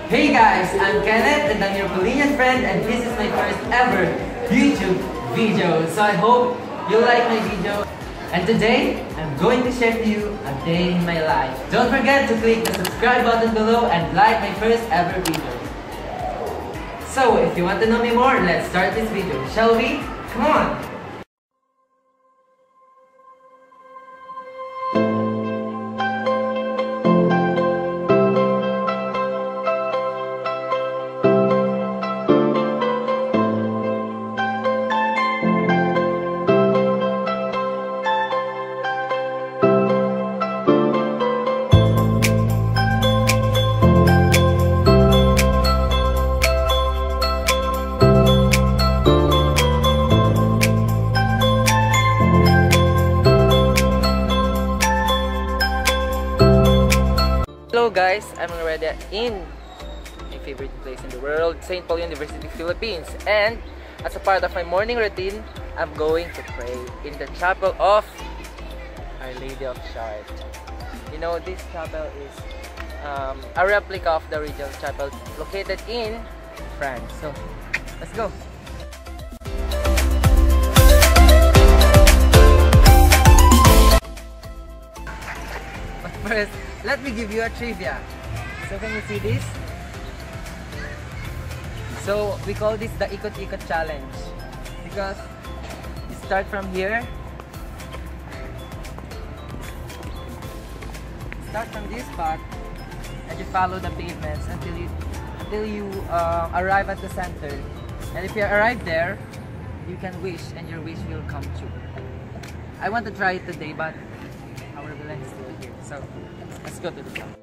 Hey guys, I'm Kenneth and I'm your Polinian friend and this is my first ever YouTube video. So I hope you like my video. And today, I'm going to share to you a day in my life. Don't forget to click the subscribe button below and like my first ever video. So if you want to know me more, let's start this video, shall we? Come on! Hello guys, I'm already in my favorite place in the world, St. Paul University, Philippines. And as a part of my morning routine, I'm going to pray in the chapel of Our Lady of Chartres. You know, this chapel is a replica of the original chapel located in France. So, let's go! But first, let me give you a trivia. So can you see this? So we call this the Ikot-Ikot challenge because you start from here. Start from this spot and you follow the pavements until you arrive at the center. And if you arrive there, you can wish and your wish will come true. I want to try it today, but our village is still here. So let's go to the top.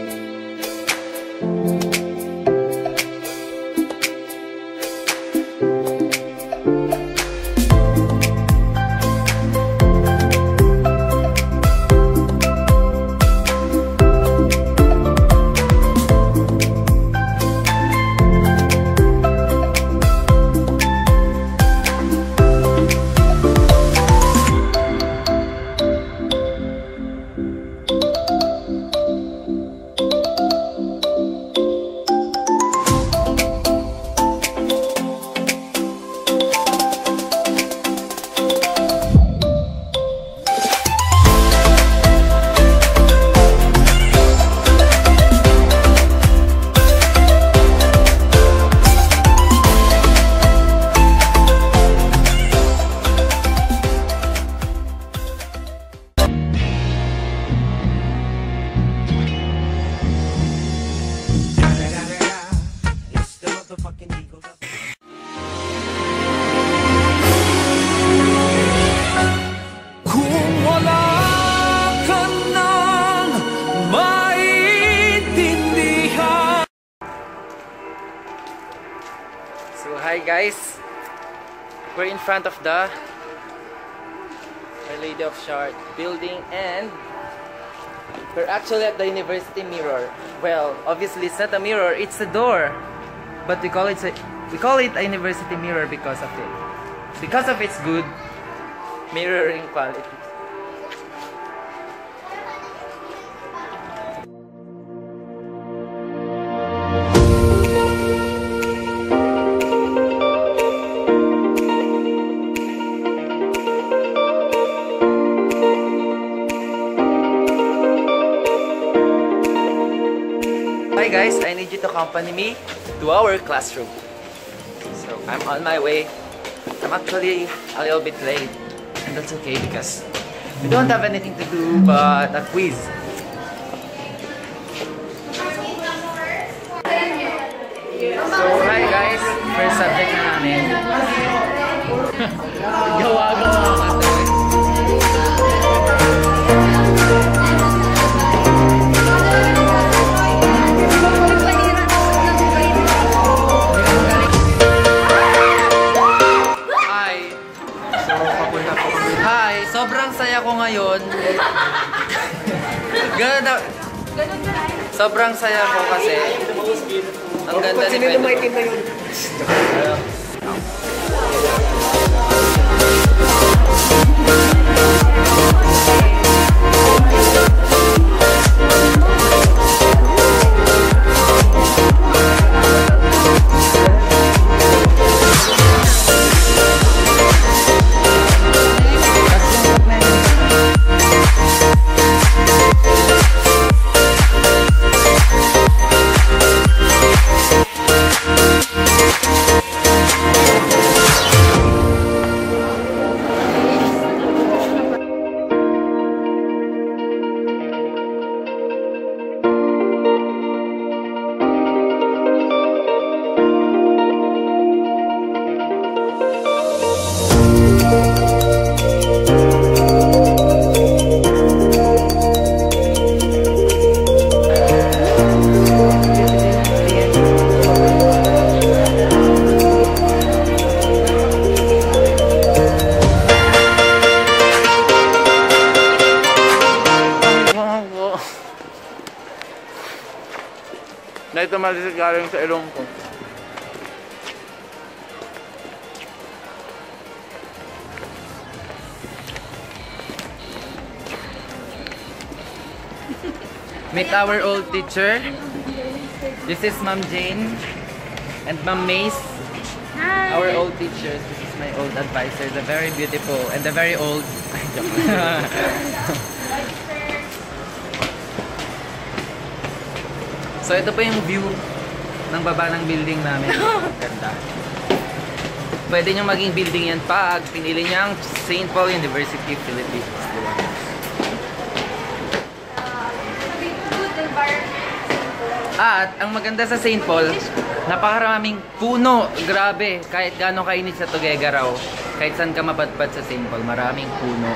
So hi guys, we're in front of the Our Lady of Chartres building and we're actually at the University Mirror. Well, obviously it's not a mirror, it's a door. But we call it a University Mirror because of it. Because of its good mirroring quality. Hi guys, I need you to accompany me to our classroom. So I'm on my way. I'm actually a little bit late and that's okay because we don't have anything to do but a quiz. So hi guys, first subject na namin. Gawa-gawa. Sobrang saya ko ngayon. Sobrang saya ko kasi ang ganda ni Pedro. Na ito malisig galing sa ilong ko. Meet our old teacher. This is Ma'am Jane and Ma'am Mace. Hi. Our old teachers. This is my old advisor, the very beautiful and the very old. So ito po yung view ng baba ng building namin. Ganda. Pwede nyo maging building yan pag pinili niyang St. Paul University, Philippines. Diba? At ang maganda sa St. Paul, napakaraming puno. Grabe. Kahit gaano kainit sa Tuguegarao, kahit saan ka mapadpad sa St. Paul, maraming puno.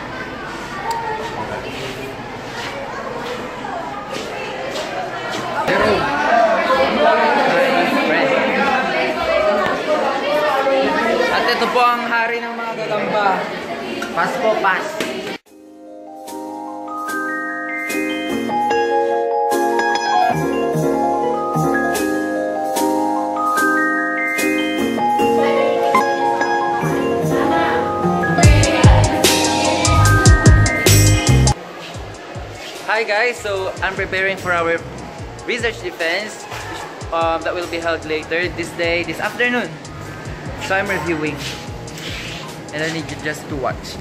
Pero, at ito po ang hari ng mga gagamba. Pas po, pas. Hi guys, so I'm preparing for our research defense that will be held later this afternoon. So I'm reviewing and I need you just to watch.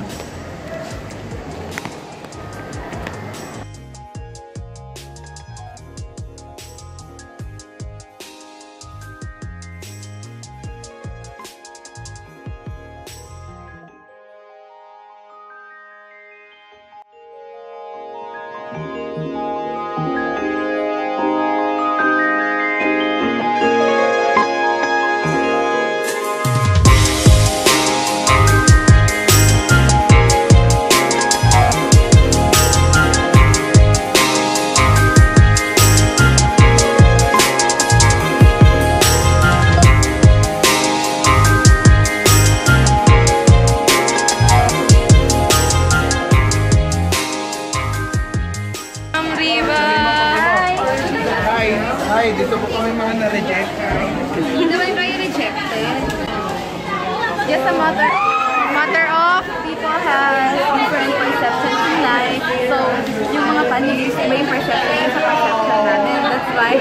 Hi, dito po kami mga na-reject. Hindi naman kayo rejected. Just a matter of people have different perceptions in life. So, yung mga panelists, iba yung perception sa perception natin. That's why.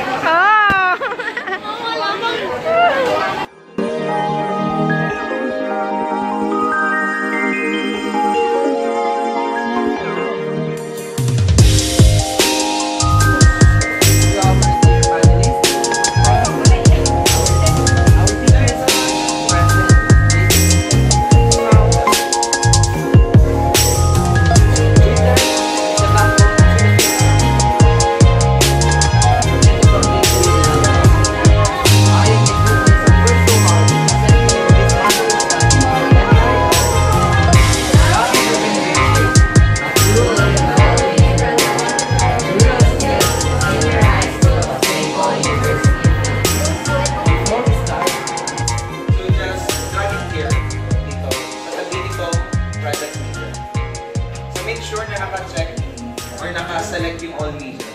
Make sure na naka-check or naka-select yung all media.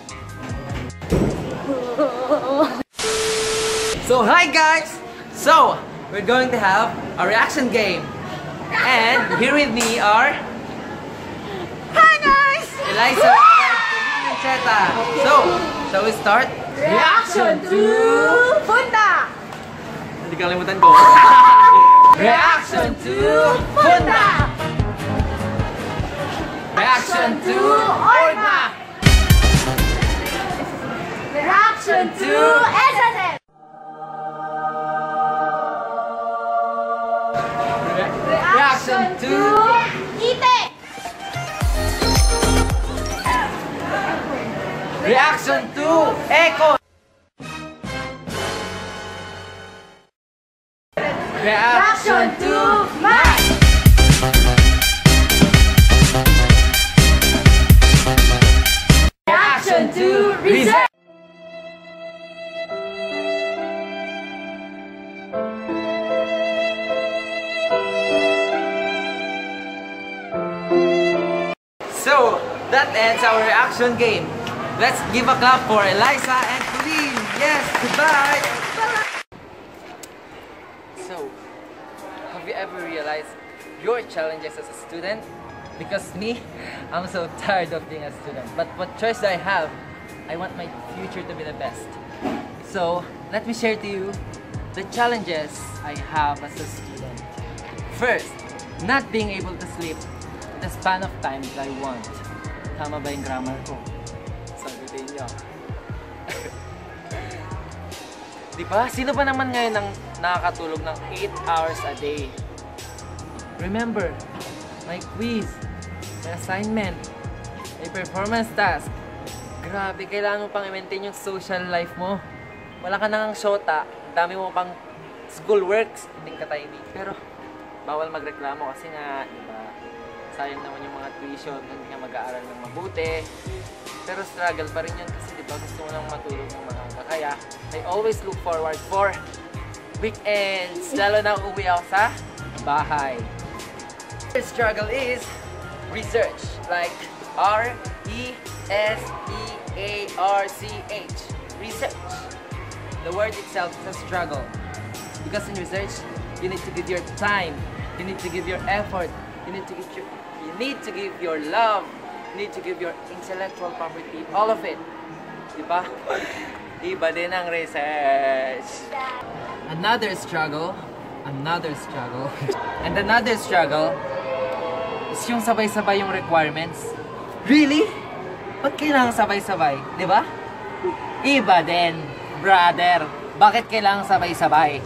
So hi guys! So, we're going to have a reaction game. And here with me are... Hi guys! Eliza and Cheta. So, shall we start? Reaction to Punta! Hindi kalimutan ko. Reaction to Punta! Reaction to Orma! Reaction to SSS! Reaction to Ite! Reaction to Echo! Reaction to Max! Reaction to Reserve! So, that ends our reaction game. Let's give a clap for Eliza and Colleen. Goodbye! So, have you ever realized your challenges as a student? Because me, I'm so tired of being a student. But what choice do I have? I want my future to be the best. So, let me share to you the challenges I have as a student. First, not being able to sleep in the span of time that I want. Tama ba yung grammar ko? Sagutin niyo. Diba? Sino ba naman ngayon ang nakakatulog ng 8 hours a day? Remember, may quiz, may assignment, may performance task. Grabe, kailangan mo pang i-maintain yung social life mo. Wala ka nang shota, dami mo pang school works, hindi ka timing. Pero, bawal magreklamo kasi nga, diba, sayang naman yung mga tuition, hindi ka mag-aaral ng mabuti. Pero struggle pa rin yun kasi diba, gusto mo nang matulog ng mga kaya I always look forward for weekends, lalo na uwi ako sa bahay. The struggle is research, like R-E-S-E-A-R-C-H, research. The word itself is a struggle because in research you need to give your time, you need to give your effort, you need to give your love, you need to give your intellectual property, all of it. Diba? Iba din ang research. Another struggle, and another struggle is yung sabay-sabay yung requirements. Really? Ba't kailangan sabay-sabay? Diba? Iba din, brother. Bakit kailangan sabay-sabay?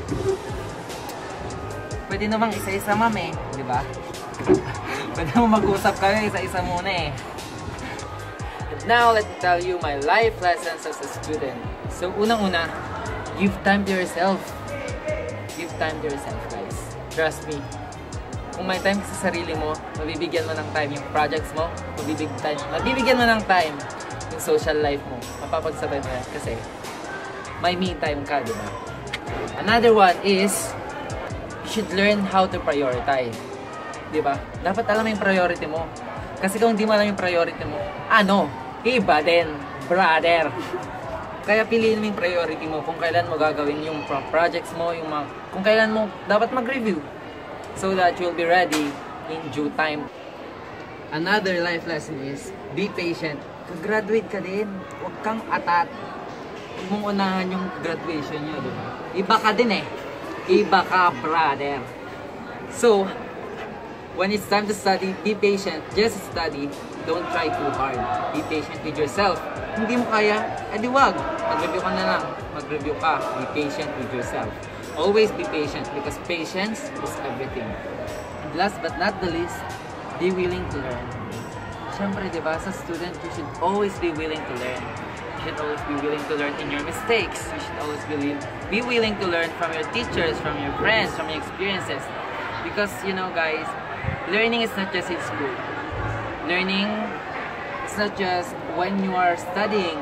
Pwede namang isa-isa, ma'am eh. Diba? Pwede namang mag-usap kayo, isa-isa muna eh. Now, let me tell you my life lessons as a student. So, unang-una, give time to yourself. Give time to yourself, guys. Trust me. Kung may time ka sa sarili mo, mabibigyan mo ng time yung projects mo, mabibigyan mo ng time yung social life mo. Mapapagsabay mo yan kasi may me time ka, di ba? Another one is, you should learn how to prioritize. Di ba? Dapat alam mo yung priority mo. Kasi kung hindi mo alam yung priority mo, iba din, brother. Kaya piliin mo yung priority mo kung kailan mo gagawin yung projects mo, kung kailan mo dapat mag-review so that you'll be ready in due time. Another life lesson is be patient. Kag-graduate ka din, huwag kang atat. Huwag mong unahan yung graduation nyo, diba? Iba ka din eh. Iba ka, brother. So, when it's time to study, be patient. Just study. Don't try too hard. Be patient with yourself. Hindi mo kaya, edi wag. Mag-review ka na lang. Mag-review ka. Be patient with yourself. Always be patient because patience is everything. And last but not the least, be willing to learn. Siyempre, diba, sa student, you should always be willing to learn. You should always be willing to learn in your mistakes. You should always be willing to learn from your teachers, from your friends, from your experiences. Because, you know, guys, learning is not just in school. Learning is not just when you are studying.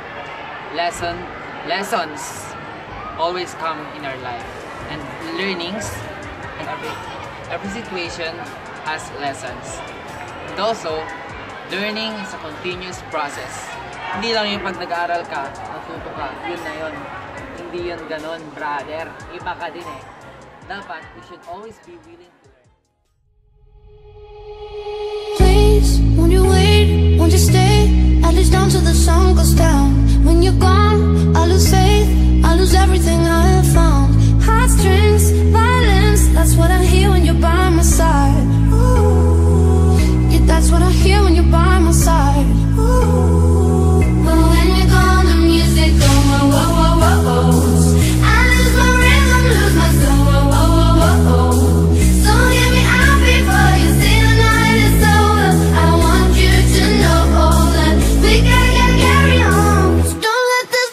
Lessons always come in our life. And learnings, and every situation has lessons. And also, learning is a continuous process. Hindi lang yung pag nag-aaral ka, natuto ka, yun na yun. Hindi yun ganon, brother. Iba ka din eh. Dapat, you should always be willing to learn. Please, won't you wait, won't you stay? At least down till the sun goes down. When you're gone, I lose faith, I lose everything I have found. Heartstrings, violence, that's what I hear when you're by my side. Ooh, yeah, that's what I hear when you're by my side. Ooh, but when you're gone, the music goes whoa, whoa, whoa, whoa, whoa. I lose my rhythm, lose my soul, whoa, whoa, whoa, whoa, whoa. So get me out before you say the night is over. I want you to know that we gotta carry on. So don't let the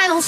final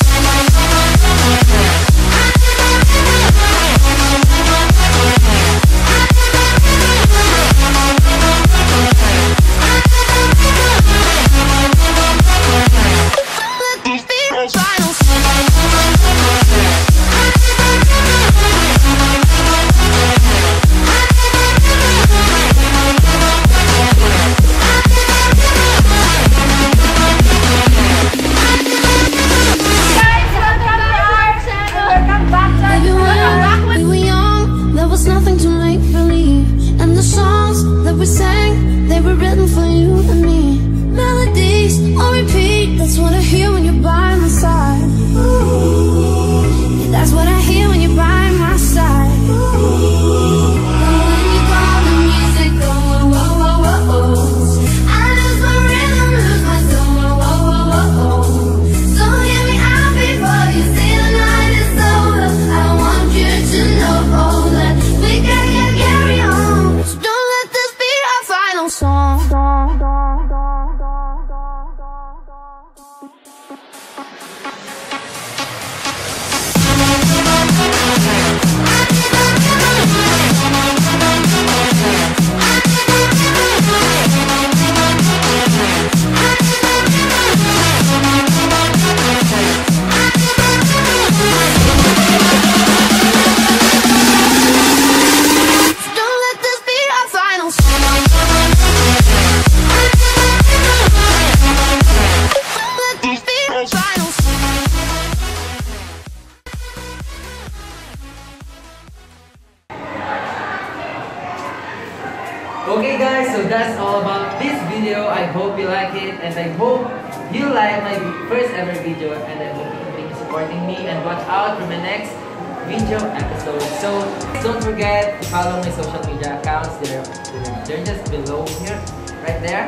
Okay guys, so that's all about this video. I hope you like it and I hope you like my first ever video, and I hope you continue supporting me and watch out for my next video episode. So don't forget to follow my social media accounts. They're just below here, right there.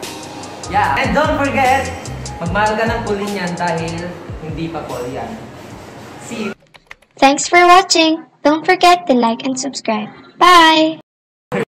Yeah, and don't forget, magmahal ka ng pulin yan dahil hindi pa call yan. See you! Thanks for watching. Don't forget to like and subscribe. Bye!